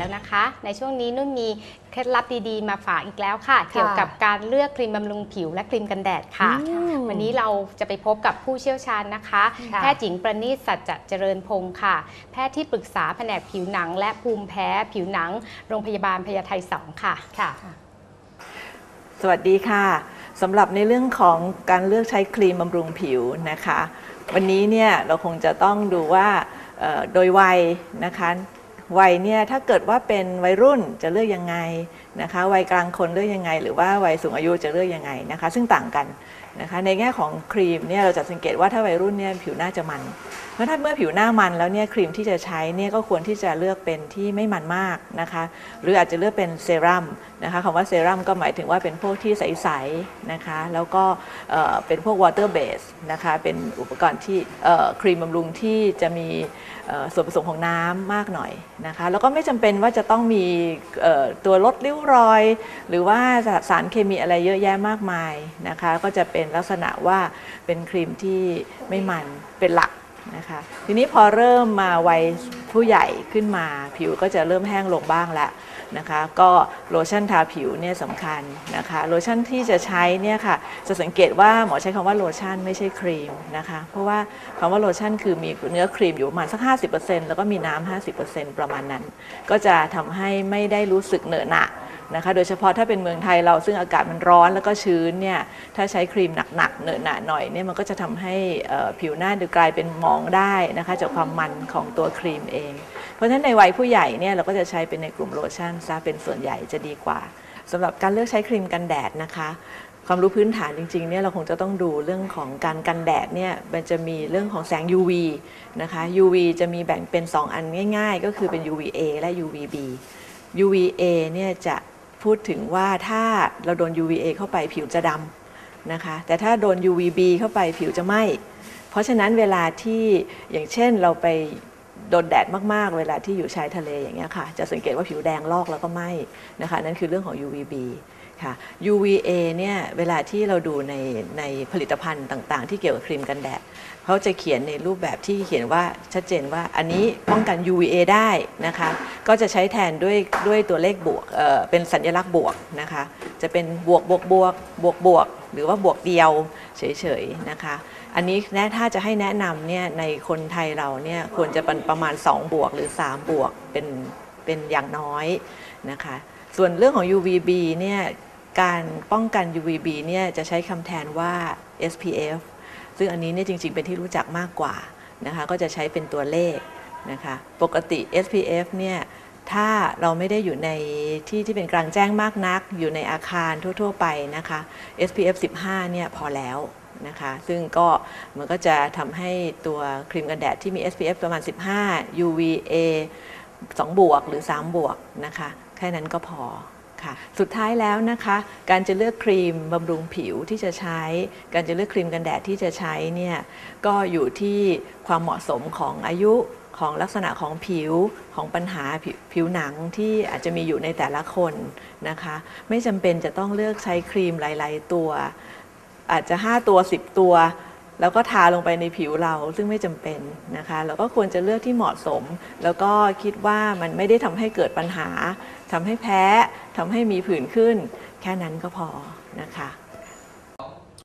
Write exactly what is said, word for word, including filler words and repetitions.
แล้วนะคะในช่วงนี้นุ่นมีเคล็ดลับดีๆมาฝากอีกแล้วค่ะเกี่ยวกับการเลือกครีมบำรุงผิวและครีมกันแดดค่ะวันนี้เราจะไปพบกับผู้เชี่ยวชาญนะคะแพทย์หญิงประณีตสัจจะเจริญพงศ์ค่ะแพทย์ที่ปรึกษาแผนกผิวหนังและภูมิแพ้ผิวหนังโรงพยาบาลพญาไทสองค่ะค่ะสวัสดีค่ะสำหรับในเรื่องของการเลือกใช้ครีมบำรุงผิวนะคะวันนี้เนี่ยเราคงจะต้องดูว่าโดยวัยนะคะวัยเนี่ยถ้าเกิดว่าเป็นวัยรุ่นจะเลือกยังไงนะคะวัยกลางคนเลือกยังไงหรือว่าวัยสูงอายุจะเลือกยังไงนะคะซึ่งต่างกันนะคะในแง่ของครีมเนี่ยเราจะสังเกตว่าถ้าวัยรุ่นเนี่ยผิวหน้าจะมันเพราะถ้าเมื่อผิวหน้ามันแล้วเนี่ยครีมที่จะใช้เนี่ยก็ควรที่จะเลือกเป็นที่ไม่มันมากนะคะหรืออาจจะเลือกเป็นเซรั่มนะคะคำว่าเซรั่มก็หมายถึงว่าเป็นพวกที่ใสๆนะคะแล้วก็เป็นพวก water base นะคะเป็นอุปกรณ์ที่ครีมบำรุงที่จะมีส่วนผสมของน้ำมากหน่อยนะคะแล้วก็ไม่จำเป็นว่าจะต้องมีตัวลดริ้วรอยหรือว่าสารเคมีอะไรเยอะแยะมากมายนะคะก็จะเป็นลักษณะว่าเป็นครีมที่ไม่มันเป็นหลักนะคะทีนี้พอเริ่มมาวัยผู้ใหญ่ขึ้นมาผิวก็จะเริ่มแห้งลงบ้างแล้วนะคะก็โลชั่นทาผิวเนี่ยสำคัญนะคะโลชั่นที่จะใช้เนี่ยค่ะจะสังเกตว่าหมอใช้คำว่าโลชั่นไม่ใช่ครีมนะคะเพราะว่าคำว่าโลชั่นคือมีเนื้อครีมอยู่ประมาณสัก ห้าสิบเปอร์เซ็นต์ แล้วก็มีน้ำ ห้าสิบเปอร์เซ็นต์ ประมาณนั้นก็จะทำให้ไม่ได้รู้สึกเหนอะหนะนะคะโดยเฉพาะถ้าเป็นเมืองไทยเราซึ่งอากาศมันร้อนแล้วก็ชื้นเนี่ยถ้าใช้ครีมหนักๆเหนอะหนะหน่อยเนี่ยมันก็จะทำให้ผิวหน้าดูกลายเป็นหมองได้นะคะจากความมันของตัวครีมเองเพราะฉะนั้นในวัยผู้ใหญ่เนี่ยเราก็จะใช้เป็นในกลุ่มโลชั่นซะเป็นส่วนใหญ่จะดีกว่าสำหรับการเลือกใช้ครีมกันแดดนะคะความรู้พื้นฐานจริงๆเนี่ยเราคงจะต้องดูเรื่องของการกันแดดเนี่ยมันจะมีเรื่องของแสง ยู วี นะคะ ยู วี จะมีแบ่งเป็นสองอันง่ายๆก็คือเป็น ยู วี เอ และ ยู วี บี ยู วี เอ เนี่ยจะพูดถึงว่าถ้าเราโดน ยู วี เอ เข้าไปผิวจะดำนะคะแต่ถ้าโดน ยู วี บี เข้าไปผิวจะไหม้เพราะฉะนั้นเวลาที่อย่างเช่นเราไปโดนแดดมากๆเวลาที่อยู่ชายทะเลอย่างเงี้ยค่ะจะสังเกตว่าผิวแดงลอกแล้วก็ไหม้นะคะนั่นคือเรื่องของ ยู วี บี ค่ะ ยู วี เอ เนี่ยเวลาที่เราดูในในผลิตภัณฑ์ต่างๆที่เกี่ยวกับครีมกันแดดเขาจะเขียนในรูปแบบที่เขียนว่าชัดเจนว่าอันนี้ป้องกัน ยู วี เอ ได้นะคะก็จะใช้แทนด้วยด้วยตัวเลขบวก เอ่อ เป็นสัญลักษณ์บวกนะคะจะเป็นบวกบวกบวกบวกบวกหรือว่าบวกเดียวเฉยๆนะคะอันนี้ถ้าจะให้แนะนำเนี่ยในคนไทยเราเนี่ยควรจะเป็นประมาณสองบวกหรือสามบวกเป็นเป็นอย่างน้อยนะคะส่วนเรื่องของ ยู วี บี เนี่ยการป้องกัน ยู วี บี เนี่ยจะใช้คำแทนว่า เอส พี เอฟ ซึ่งอันนี้เนี่ยจริงๆเป็นที่รู้จักมากกว่านะคะก็จะใช้เป็นตัวเลขนะคะปกติ เอส พี เอฟ เนี่ยถ้าเราไม่ได้อยู่ในที่ที่เป็นกลางแจ้งมากนักอยู่ในอาคารทั่วๆไปนะคะ เอส พี เอฟ สิบห้าเนี่ยพอแล้วนะคะซึ่งก็มันก็จะทำให้ตัวครีมกันแดดที่มี เอส พี เอฟ ประมาณสิบห้า ยู วี เอ สองบวกหรือสามบวกนะคะแค่นั้นก็พอค่ะสุดท้ายแล้วนะคะการจะเลือกครีมบำรุงผิวที่จะใช้การจะเลือกครีมกันแดดที่จะใช้เนี่ยก็อยู่ที่ความเหมาะสมของอายุของลักษณะของผิวของปัญหาผิวหนังที่อาจจะมีอยู่ในแต่ละคนนะคะไม่จำเป็นจะต้องเลือกใช้ครีมหลายๆตัวอาจจะห้าตัวสิบตัวแล้วก็ทาลงไปในผิวเราซึ่งไม่จำเป็นนะคะเราก็ควรจะเลือกที่เหมาะสมแล้วก็คิดว่ามันไม่ได้ทำให้เกิดปัญหาทำให้แพ้ทำให้มีผื่นขึ้นแค่นั้นก็พอนะคะ